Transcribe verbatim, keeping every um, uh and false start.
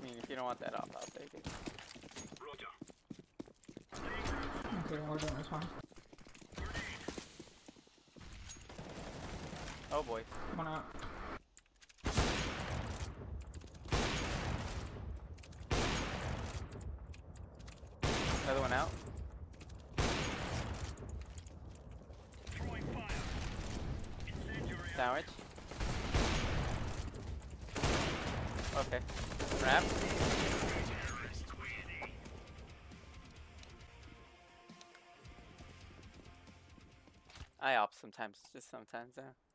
mean, if you don't want that off, I'll take it. Okay, we're doing this one. Oh boy. One out. Another one out. Sandwich. Okay. Wrap. I op sometimes, just sometimes, yeah.